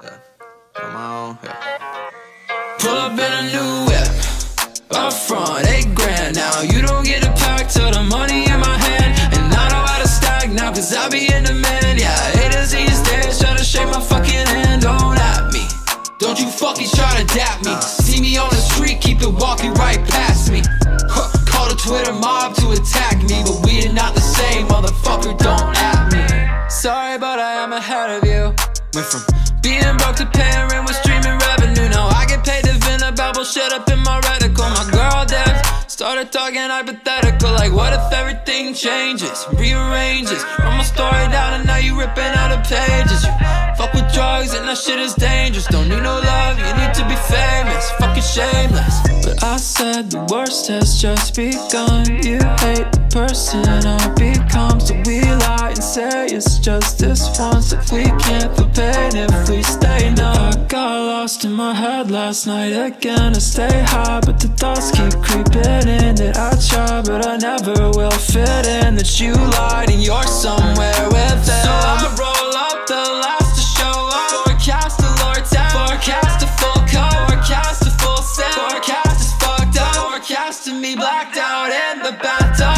Yeah. Come on, yeah. Pull up in a new whip, up front, 8 grand now. You don't get a pack till the money in my hand. And I know how to stack now, cause I be in demand. Yeah, haters these days try to shake my fucking hand. Don't at me, don't you fucking try to dap me. See me on the street, keep it walking right past me. Call the Twitter mob to attack me, but we are not the same, motherfucker, don't at me. Sorry, but I am ahead of you. Went from being broke to paying rent with streaming revenue. Now I get paid to vent about bullshit up in my reticle. My girl deaf, started talking hypothetical. Like what if everything changes, rearranges? Wrote my story down and now you ripping out the pages. You fuck with drugs and that shit is dangerous. Don't need no love, you need to be famous. Fucking shameless. But I said the worst has just begun. You hate the person I become, so we lie and say it's just this once. If we can't feel pain if we stay numb. I got lost in my head last night again. I stay high but the thoughts keep creeping in. That I try but I never will fit in. That you lied and you're somewhere with them. So I roll up the last to show up. Forecast a Lord down, forecast a full cup, forecast a full sound, forecast is fucked up, forecast to me blacked out in the bathtub.